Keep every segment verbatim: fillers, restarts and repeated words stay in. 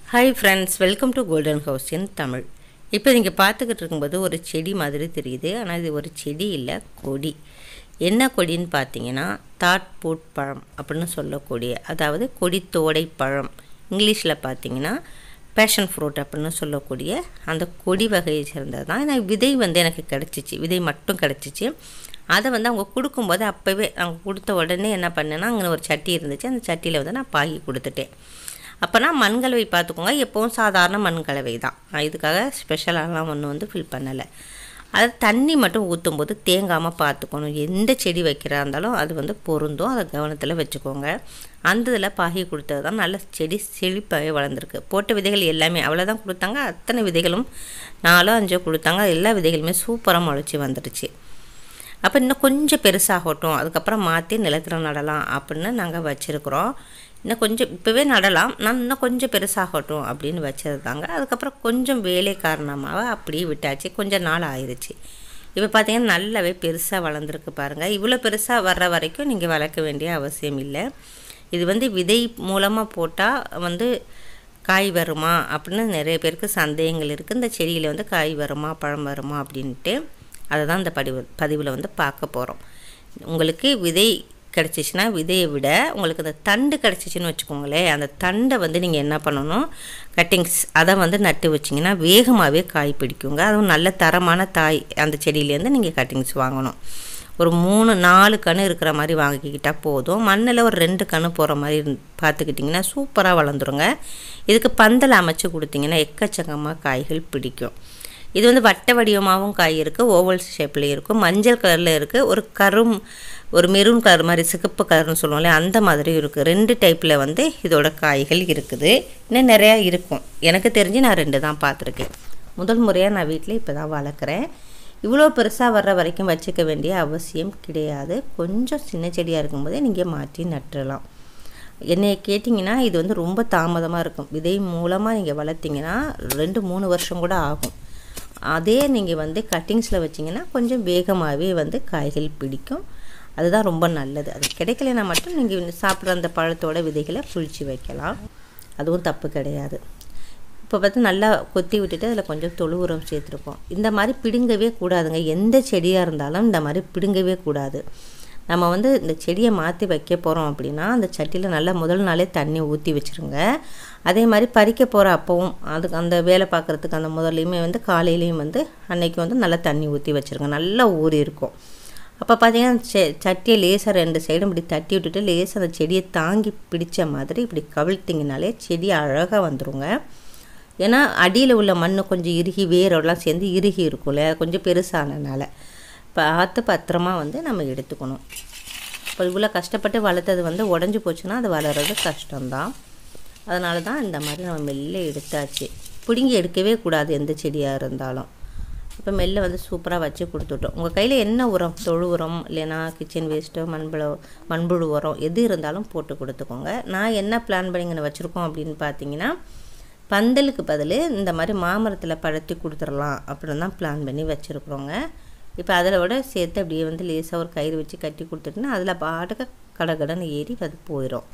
Hi friends, welcome to golden house in Tamil. இப்போ நீங்கள் பார்த்துக்கிட்டு இருக்கும்போது ஒரு செடி மாதிரி தெரியுது. ஆனால் இது ஒரு செடி இல்லை, கொடி. என்ன கொடின்னு பார்த்தீங்கன்னா தாட் பூட் பழம் அப்படின்னு சொல்லக்கூடிய, அதாவது கொடித்தோடை பழம். இங்கிலீஷில் பார்த்தீங்கன்னா பேஷன் ஃப்ரூட் அப்படின்னு சொல்லக்கூடிய அந்த கொடி வகையை சேர்ந்தது தான். எனக்கு விதை வந்து எனக்கு கிடச்சிச்சு, விதை மட்டும் கிடச்சிச்சு. அதை வந்து அவங்க கொடுக்கும்போது அப்போவே அவங்க கொடுத்த உடனே என்ன பண்ணேன்னா, அங்கே ஒரு சட்டி இருந்துச்சு. அந்த சட்டியில் வந்து நான் பாகி கொடுத்துட்டேன். அப்போனா மண் கலவை பார்த்துக்கோங்க, எப்போவும் சாதாரண மண் கலவை தான். இதுக்காக ஸ்பெஷலாலாம் ஒன்று வந்து ஃபில் பண்ணலை. அது தண்ணி மட்டும் ஊற்றும்போது தேங்காமல் பார்த்துக்கணும். எந்த செடி வைக்கிறா இருந்தாலும் அது வந்து பொருந்தும், அதை கவனத்தில் வச்சுக்கோங்க. அந்த இதில் பாகி கொடுத்தது தான் நல்ல செடி செழிப்பாகவே வளர்ந்துருக்கு. போட்ட விதைகள் எல்லாமே அவ்வளோதான் கொடுத்தாங்க. அத்தனை விதைகளும் நாலோ அஞ்சோ கொடுத்தாங்க. எல்லா விதைகளுமே சூப்பராக முளைச்சி வந்துடுச்சு. அப்போ இன்னும் கொஞ்சம் பெருசாகட்டும், அதுக்கப்புறம் மாற்றி நிலத்தில் நடலாம் அப்படின்னு நாங்கள் வச்சுருக்குறோம். இன்னும் கொஞ்சம் இப்போவே நடலாம், நான் இன்னும் கொஞ்சம் பெருசாகட்டும் அப்படின்னு வச்சது தாங்க. அதுக்கப்புறம் கொஞ்சம் வேலை காரணமாக அப்படியே விட்டாச்சு. கொஞ்சம் நாள் ஆயிடுச்சு. இப்போ பார்த்தீங்கன்னா நல்லாவே பெருசாக வளர்ந்துருக்கு பாருங்கள். இவ்வளோ பெருசாக வர்ற வரைக்கும் நீங்கள் வளர்க்க வேண்டிய அவசியம் இல்லை. இது வந்து விதை மூலமாக போட்டால் வந்து காய் வருமா அப்படின்னு நிறைய பேருக்கு சந்தேகங்கள் இருக்குது. இந்த செடியில் வந்து காய் வருமா பழம் வருமா அப்படின்ட்டு அதை தான் இந்த பதிவு பதிவில் வந்து பார்க்க போகிறோம். உங்களுக்கு விதை கிடச்சிச்சின்னா விதையை விட உங்களுக்கு அந்த தண்டு கிடச்சிச்சின்னு வச்சுக்கோங்களேன், அந்த தண்டை வந்து நீங்கள் என்ன பண்ணணும், கட்டிங்ஸ் அதை வந்து நட்டு வச்சிங்கன்னா வேகமாகவே காய் பிடிக்குங்க. அதுவும் நல்ல தரமான தாய் அந்த செடியிலேருந்து நீங்கள் கட்டிங்ஸ் வாங்கணும். ஒரு மூணு நாலு கன்று இருக்கிற மாதிரி வாங்கிக்கிட்டால் போதும். மண்ணில் ஒரு ரெண்டு கன்று போகிற மாதிரி பார்த்துக்கிட்டிங்கன்னா சூப்பராக வளர்ந்துருங்க. இதுக்கு பந்தல் அமைச்சு கொடுத்தீங்கன்னா எக்கச்சக்கமாக காய்கள் பிடிக்கும். இது வந்து வட்ட வடிவமாகவும் காய் இருக்குது, ஓவல் ஷேப்லேயும் இருக்கும், மஞ்சள் கலரில் இருக்குது, ஒரு கரும் ஒரு மெரூன் கலர் மாதிரி சிகப்பு கலர்னு சொல்லுவோம்ல அந்த மாதிரி இருக்குது. ரெண்டு டைப்பில் வந்து இதோட காய்கள் இருக்குது. இன்னும் நிறையா இருக்கும். எனக்கு தெரிஞ்சு நான் ரெண்டு தான் பார்த்துருக்கேன். முதல் முறையாக நான் வீட்டில் இப்போ தான் வளர்க்குறேன். இவ்வளோ பெருசாக வர்ற வரைக்கும் வச்சுக்க வேண்டிய அவசியம் கிடையாது. கொஞ்சம் சின்ன செடியாக இருக்கும்போதே நீங்கள் மாற்றி நட்டுடலாம். என்னை கேட்டிங்கன்னா இது வந்து ரொம்ப தாமதமாக இருக்கும். விதை மூலமாக நீங்கள் வளர்த்திங்கன்னா ரெண்டு மூணு வருஷம் கூட ஆகும். அதே நீங்கள் வந்து கட்டிங்ஸில் வச்சிங்கன்னா கொஞ்சம் வேகமாகவே வந்து காய்கள் பிடிக்கும். அதுதான் ரொம்ப நல்லது. அது கிடைக்கலனா மட்டும் நீங்கள் சாப்பிட்ற அந்த பழத்தோட விதைகளை புளிச்சு வைக்கலாம், அதுவும் தப்பு கிடையாது. இப்போ பார்த்து நல்லா கொத்தி விட்டுட்டு அதில் கொஞ்சம் தொழு உரம் சேர்த்துருக்கோம். இந்த மாதிரி பிடுங்கவே கூடாதுங்க. எந்த செடியாக இருந்தாலும் இந்த மாதிரி பிடுங்கவே கூடாது. நம்ம வந்து இந்த செடியை மாற்றி வைக்க போகிறோம் அப்படின்னா அந்த சட்டியில் நல்லா முதல் நாளே தண்ணி ஊற்றி வச்சுருங்க. அதே மாதிரி பறிக்க போகிற அப்பவும் அதுக்கு அந்த வேலை பார்க்குறதுக்கு அந்த முதல்லையுமே வந்து காலையிலையும் வந்து அன்னைக்கு வந்து நல்லா தண்ணி ஊற்றி வச்சுருங்க. நல்லா ஊறி இருக்கும். அப்போ பார்த்தீங்கன்னா செ சட்டியை லேசாக ரெண்டு சைடும் இப்படி தட்டி விட்டுட்டு லேசாக அந்த செடியை தாங்கி பிடிச்ச மாதிரி இப்படி கவிழ்த்திங்கனாலே செடி அழகாக வந்துடுங்க. ஏன்னா அடியில் உள்ள மண் கொஞ்சம் இறுகி வேரோடலாம் சேர்ந்து இறுகி இருக்கும்ல, கொஞ்சம் பெருசானதுனால பார்த்து பத்திரமா வந்து நம்ம எடுத்துக்கணும். இப்போ இவ்வளோ கஷ்டப்பட்டு வளர்த்தது வந்து உடஞ்சி போச்சுன்னா அது வளர்கிறது கஷ்டம்தான். அதனால தான் இந்த மாதிரி நம்ம மெல்ல எடுத்தாச்சு. பிடுங்கி எடுக்கவே கூடாது எந்த செடியாக இருந்தாலும். இப்போ மெல்ல வந்து சூப்பராக வச்சு கொடுத்துட்டோம். உங்கள் கையில் என்ன உரம், தொழு உரம் இல்லைன்னா கிச்சன் வேஸ்ட்டோ மண்புழு மண்புழு உரம் எது இருந்தாலும் போட்டு கொடுத்துக்கோங்க. நான் என்ன பிளான் பண்ணிங்கன்னு வச்சுருக்கோம் அப்படின்னு பார்த்தீங்கன்னா, பந்தலுக்கு பதில் இந்த மாதிரி மாமரத்தில் பழத்தி கொடுத்துடலாம் அப்படின்னு தான் பிளான் பண்ணி வச்சுருக்குறோங்க. இப்போ அதில் விட சேர்த்து அப்படியே வந்து லேசாக ஒரு கயிறு வச்சு கட்டி கொடுத்துட்டுனா அதில் பாட்டுக்கு கடகடன்னு ஏறி அது போயிடும்.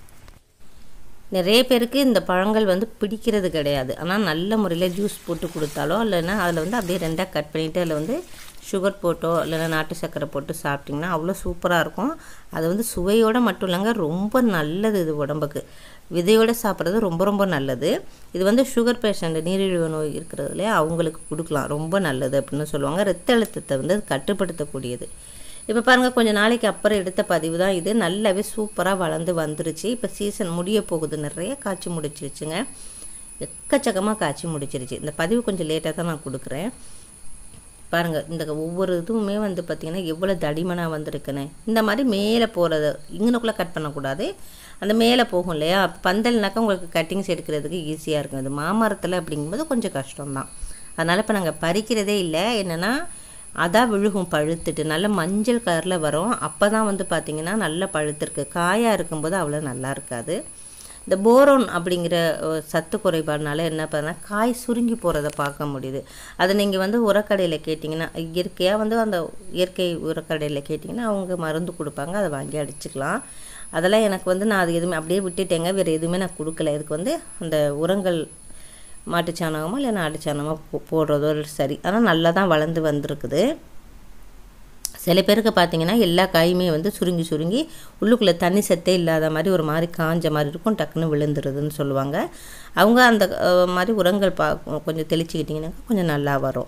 நிறைய பேருக்கு இந்த பழங்கள் வந்து பிடிக்கிறது கிடையாது. ஆனால் நல்ல முறையில் ஜூஸ் போட்டு கொடுத்தாலோ இல்லைன்னா அதில் வந்து அப்படியே ரெண்டாக கட் பண்ணிவிட்டு அதில் வந்து சுகர் போட்டோ இல்லைன்னா நாட்டு சர்க்கரை போட்டு சாப்பிட்டிங்கன்னா அவ்வளோ சூப்பராக இருக்கும். அது வந்து சுவையோடு மட்டும் இல்லைங்க, ரொம்ப நல்லது இது உடம்புக்கு. விதையோடு சாப்பிட்றது ரொம்ப ரொம்ப நல்லது. இது வந்து சுகர் பேஷண்ட், நீரிழிவு நோய் இருக்கிறதுலே அவங்களுக்கு கொடுக்கலாம், ரொம்ப நல்லது அப்படின்னு சொல்லுவாங்க. ரத்த அழுத்தத்தை வந்து கட்டுப்படுத்தக்கூடியது. இப்போ பாருங்கள், கொஞ்சம் நாளைக்கு அப்புறம் எடுத்த பதிவு தான் இது. நல்லாவே சூப்பராக வளர்ந்து வந்துருச்சு. இப்போ சீசன் முடிய போகுது, நிறைய காய்ச்சி முடிச்சிருச்சுங்க. எக்கச்சக்கமாக காய்ச்சி முடிச்சிருச்சு. இந்த பதிவு கொஞ்சம் லேட்டாக தான் நான் கொடுக்குறேன். பாருங்கள், இந்த ஒவ்வொரு இதுவுமே வந்து பார்த்திங்கன்னா எவ்வளோ தடிமனாக வந்திருக்குன்னு. இந்த மாதிரி மேலே போகிறத இங்கனுக்குள்ளே கட் பண்ணக்கூடாது, அந்த மேலே போகும் இல்லையா. பந்தல்னாக்கா உங்களுக்கு கட்டிங்ஸ் எடுக்கிறதுக்கு ஈஸியாக இருக்கும். அது மாமரத்தில் அப்படிங்கும்போது கொஞ்சம் கஷ்டம்தான். அதனால் இப்போ நாங்கள் பறிக்கிறதே இல்லை. என்னென்னா அதான் விழுகும் பழுத்துட்டு நல்ல மஞ்சள் கலரில் வரும். அப்போ தான் வந்து பார்த்திங்கன்னா நல்லா பழுத்திருக்கு. காயாக இருக்கும்போது அவ்வளோ நல்லா இருக்காது. இந்த போரோன் அப்படிங்கிற சத்து குறைபாடுனால என்ன பண்ணால் காய் சுருங்கி போகிறத பார்க்க முடியுது. அதை நீங்கள் வந்து உரக்கடையில் கேட்டிங்கன்னா, இயற்கையாக வந்து அந்த இயற்கை உரக்கடையில் கேட்டிங்கன்னா அவங்க மருந்து கொடுப்பாங்க, அதை வாங்கி அடிச்சுக்கலாம். அதெல்லாம் எனக்கு வந்து நான் அது எதுவுமே அப்படியே விட்டுட்டேங்க. வேறு எதுவுமே நான் கொடுக்கல. இதுக்கு வந்து அந்த உரங்கள் மாட்டு சாணகமோ இல்லைன்னா ஆட்டு சாணமோ போடுறதோ சரி. ஆனால் நல்லா தான் வளர்ந்து வந்திருக்குது. சில பேருக்கு பார்த்திங்கன்னா எல்லா காயுமே வந்து சுருங்கி சுருங்கி உள்ளுக்குள்ளே தண்ணி சத்தே இல்லாத மாதிரி ஒரு மாதிரி காஞ்ச மாதிரி இருக்கும், டக்குன்னு விழுந்துருதுன்னு சொல்லுவாங்க. அவங்க அந்த மாதிரி உரங்கள் பா கொஞ்சம் தெளிச்சுக்கிட்டிங்கன்னாக்கா கொஞ்சம் நல்லா வரும்.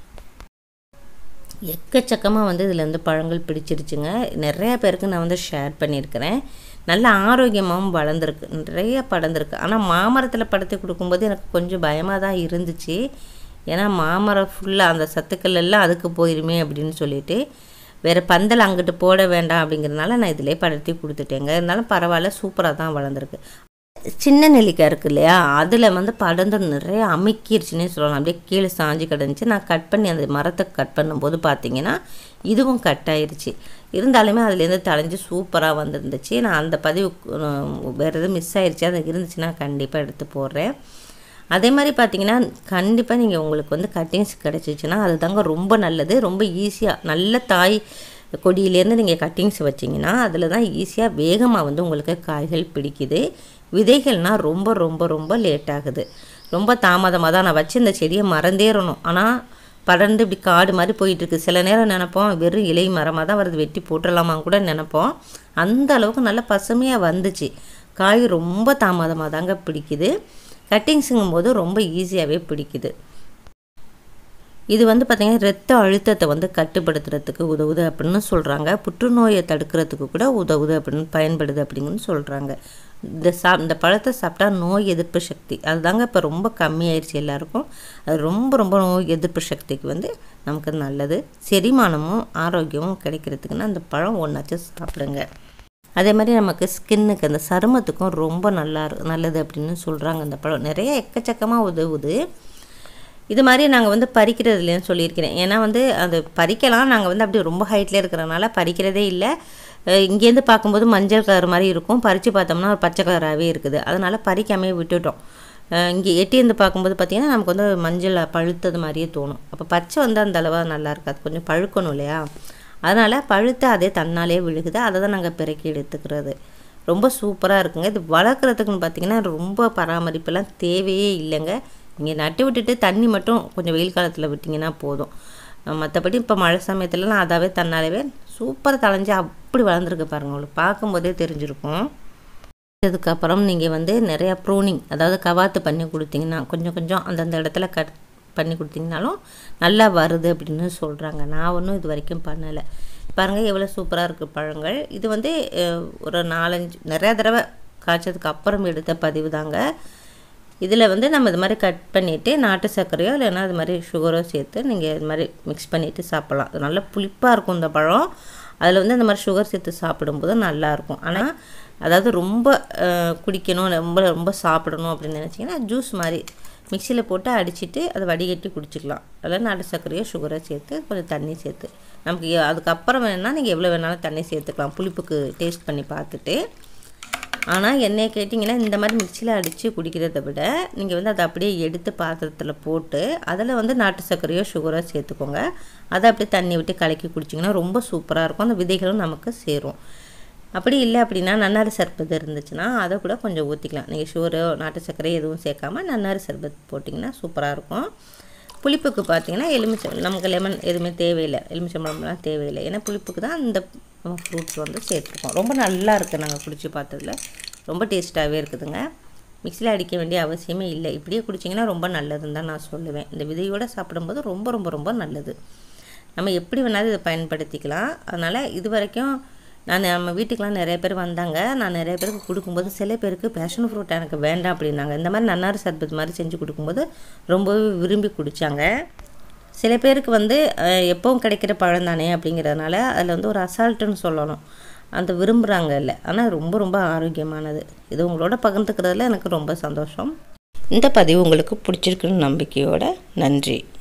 எக்கச்சக்கமாக வந்து இதில் வந்து பழங்கள் பிடிச்சிருச்சுங்க. நிறையா பேருக்கு நான் வந்து ஷேர் பண்ணியிருக்கிறேன். நல்ல ஆரோக்கியமாகவும் வளர்ந்துருக்கு, நிறைய படர்ந்துருக்கு. ஆனால் மாமரத்தில் படுத்து கொடுக்கும்போது எனக்கு கொஞ்சம் பயமாக தான் இருந்துச்சு. ஏன்னா மாமரம் ஃபுல்லாக அந்த சத்துக்கள் எல்லாம் அதுக்கு போயிருமே அப்படின்னு சொல்லிட்டு வேறு பந்தல் அங்கிட்டு போட வேண்டாம் அப்படிங்கிறதுனால நான் இதிலே படர்த்தி கொடுத்துட்டேங்க. இருந்தாலும் பரவாயில்ல, சூப்பராக தான் வளர்ந்துருக்கு. சின்ன நெல்லிக்காய் இருக்குது இல்லையா, அதில் வந்து படர்ந்து நிறைய அமுக்கிருச்சுன்னே சொல்லலாம். அப்படியே கீழே சாஞ்சு கிடந்துச்சு. நான் கட் பண்ணி அந்த மரத்தை கட் பண்ணும்போது பார்த்திங்கன்னா இதுவும் கட் ஆயிடுச்சு. இருந்தாலுமே அதுலேருந்து தழைஞ்சி சூப்பராக வந்துருந்துச்சு. நான் அந்த பதிவு வேறு எதுவும் மிஸ் ஆயிடுச்சு, அது இருந்துச்சுன்னா கண்டிப்பாக எடுத்து போடுறேன். அதே மாதிரி பார்த்திங்கன்னா கண்டிப்பாக நீங்கள் உங்களுக்கு வந்து கட்டிங்ஸ் கிடச்சிச்சின்னா அது தாங்க ரொம்ப நல்லது. ரொம்ப ஈஸியாக நல்ல தாய் கொடியிலேருந்து நீங்கள் கட்டிங்ஸ் வச்சிங்கன்னா அதில் தான் ஈஸியாக வேகமாக வந்து உங்களுக்கு காய்கள் பிடிக்குது. விதைகள்னால் ரொம்ப ரொம்ப ரொம்ப லேட் ஆகுது, ரொம்ப தாமதமாக தான். நான் வச்சு இந்த செடியை மறந்தேறணும், ஆனால் படர்ந்து இப்படி காடு மாதிரி போயிட்டுருக்கு. சில நேரம் நினைப்போம் வெறும் இலை மரமாக தான் வருது, வெட்டி போட்டுடலாமான்னு கூட நினைப்போம். அந்த அளவுக்கு நல்ல பசுமையாக வந்துச்சு. காய் ரொம்ப தாமதமாக தாங்க பிடிக்குது. கட்டிங்ஸுங்கும் போது ரொம்ப ஈஸியாகவே பிடிக்குது. இது வந்து பார்த்திங்கன்னா இரத்த அழுத்தத்தை வந்து கட்டுப்படுத்துறதுக்கு உதவுது அப்படின்னு சொல்கிறாங்க. புற்றுநோயை தடுக்கிறதுக்கு கூட உதவுது அப்படின்னு பயன்படுது அப்படிங்கன்னு சொல்கிறாங்க. இந்த சா இந்த பழத்தை சாப்பிட்டா நோய் எதிர்ப்பு சக்தி அதுதாங்க இப்போ ரொம்ப கம்மியாயிடுச்சு எல்லாருக்கும். அது ரொம்ப ரொம்ப நோய் எதிர்ப்பு சக்திக்கு வந்து நமக்கு நல்லது. செரிமானமும் ஆரோக்கியமும் கிடைக்கிறதுக்குன்னா அந்த பழம் ஒன்றாச்சும் சாப்பிடுங்க. அதே மாதிரி நமக்கு ஸ்கின்னுக்கு அந்த சருமத்துக்கும் ரொம்ப நல்லா நல்லது அப்படின்னு சொல்கிறாங்க. அந்த பழம் நிறைய எக்கச்சக்கமாக உதவுது. இது மாதிரி நாங்கள் வந்து பறிக்கிறதுலேன்னு சொல்லியிருக்கிறேன். ஏன்னா வந்து அது பறிக்கலாம், நாங்கள் வந்து அப்படி ரொம்ப ஹைட்டில் இருக்கிறனால பறிக்கிறதே இல்லை. இங்கேருந்து பார்க்கும்போது மஞ்சள் கலர் மாதிரி இருக்கும், பறித்து பார்த்தோம்னா ஒரு பச்சை கலராகவே இருக்குது. அதனால் பறிக்காமே விட்டுட்டோம். இங்கே எட்டியிருந்து பார்க்கும்போது பார்த்திங்கன்னா நமக்கு வந்து மஞ்சள் பழுத்தது மாதிரியே தோணும். அப்போ பச்சை வந்து அந்த அளவாக நல்லா இருக்காது, கொஞ்சம் பழுக்கணும் இல்லையா. அதனால் பழுத்து அதே தன்னாலே விழுகுது, அதை தான் நாங்கள் பிறக்கி எடுத்துக்கிறது. ரொம்ப சூப்பராக இருக்குங்க. இது வளர்க்குறதுக்குன்னு பார்த்திங்கன்னா ரொம்ப பராமரிப்பெல்லாம் தேவையே இல்லைங்க. நீங்கள் நட்டு விட்டுட்டு தண்ணி மட்டும் கொஞ்சம் வெயில் காலத்தில் விட்டிங்கன்னா போதும். மற்றபடி இப்போ மழை சமயத்துலலாம் அதாவே தன்னாலே சூப்பராக தளைஞ்சி அப்படி வளர்ந்துருக்கு பாருங்கள். உங்களுக்கு பார்க்கும்போதே தெரிஞ்சிருக்கும். அதுக்கப்புறம் நீங்கள் வந்து நிறையா ப்ரூனிங் அதாவது கவாத்து பண்ணி கொடுத்தீங்கன்னா கொஞ்சம் கொஞ்சம் அந்தந்த இடத்துல கட் பண்ணி கொடுத்தீங்கனாலும் நல்லா வருது அப்படின்னு சொல்கிறாங்க. நான் ஒன்றும் இது வரைக்கும் பண்ணலை. பாருங்கள் எவ்வளோ சூப்பராக இருக்குது பழங்கள். இது வந்து ஒரு நாலஞ்சு நிறையா தடவை காய்ச்சதுக்கு அப்புறம் எடுத்த பதிவு தாங்க. இதில் வந்து நம்ம இது மாதிரி கட் பண்ணிவிட்டு நாட்டு சர்க்கரையோ இல்லைன்னா இது மாதிரி சுகரோ சேர்த்து நீங்கள் இது மாதிரி மிக்ஸ் பண்ணிவிட்டு சாப்பிட்லாம். அது நல்லா புளிப்பாக இருக்கும் இந்த பழம். அதில் வந்து இந்த மாதிரி சுகர் சேர்த்து சாப்பிடும்போது நல்லாயிருக்கும். ஆனால் அதாவது ரொம்ப குடிக்கணும், ரொம்ப ரொம்ப சாப்பிடணும் அப்படின்னு நினச்சிங்கன்னா ஜூஸ் மாதிரி மிக்சியில் போட்டு அடிச்சுட்டு அதை வடிகட்டி குடிச்சிக்கலாம். அதில் நாட்டு சர்க்கரையோ சுகரோ சேர்த்து கொஞ்சம் தண்ணி சேர்த்து நமக்கு அதுக்கப்புறம் வேணால் நீங்கள் எவ்வளோ வேணாலும் தண்ணி சேர்த்துக்கலாம், புளிப்புக்கு டேஸ்ட் பண்ணி பார்த்துட்டு. ஆனால் என்னையை கேட்டிங்கன்னா இந்த மாதிரி மிக்சியில் அடித்து குடிக்கிறத விட நீங்கள் வந்து அதை அப்படியே எடுத்து பாத்திரத்தில் போட்டு அதில் வந்து நாட்டு சர்க்கரையோ சுகரோ சேர்த்துக்கோங்க. அதை அப்படியே தண்ணி விட்டு கலக்கி குடிச்சிங்கன்னா ரொம்ப சூப்பராக இருக்கும். அந்த விதைகளும் நமக்கு சேரும். அப்படி இல்லை அப்படின்னா நன்னாரி சர்பத் இருந்துச்சுன்னா அதை கூட கொஞ்சம் ஊற்றிக்கலாம். நீங்கள் சுகரோ நாட்டு சர்க்கரையோ எதுவும் சேர்க்காமல் நன்னாரி சர்பத் போட்டிங்கன்னா சூப்பராக இருக்கும். புளிப்புக்கு பார்த்திங்கன்னா எலுமிச்சம் நமக்கு லெமன் எதுவுமே தேவையில்லை, எலுமிச்சம்பழம்லாம் தேவையில்லை. ஏன்னா புளிப்புக்கு தான் இந்த ஃப்ரூட்ஸ் வந்து சேர்த்துருக்கோம். ரொம்ப நல்லா இருக்குது, நாங்கள் குடிச்சு பார்த்ததில் ரொம்ப டேஸ்ட்டாகவே இருக்குதுங்க. மிக்சியில் அடிக்க வேண்டிய அவசியமே இல்லை. இப்படியே குடிச்சிங்கன்னா ரொம்ப நல்லதுன்னு தான் நான் சொல்லுவேன். இந்த விதையோடு சாப்பிடும்போது ரொம்ப ரொம்ப ரொம்ப நல்லது. நம்ம எப்படி வேணாலும் இதை பயன்படுத்திக்கலாம். அதனால் இது வரைக்கும் நான் நம்ம வீட்டுக்கெலாம் நிறைய பேர் வந்தாங்க. நான் நிறைய பேருக்கு கொடுக்கும்போது சில பேருக்கு பேஷன் ஃப்ரூட் எனக்கு வேண்டாம் அப்படின்னாங்க. இந்த மாதிரி நன்னாரி சர்பத் மாதிரி செஞ்சு கொடுக்கும்போது ரொம்பவே விரும்பி குடித்தாங்க. சில பேருக்கு வந்து எப்பவும் கிடைக்கிற பழம் தானே அப்படிங்கிறதுனால அதில் வந்து ஒரு அசால்ட்டுன்னு சொல்லணும், அந்த விரும்புகிறாங்க இல்லை. ஆனால் ரொம்ப ரொம்ப ஆரோக்கியமானது. இது உங்களோட பகிர்ந்துக்கிறதுல எனக்கு ரொம்ப சந்தோஷம். இந்த பதிவு உங்களுக்கு பிடிச்சிருக்குன்னு நம்பிக்கையோட நன்றி.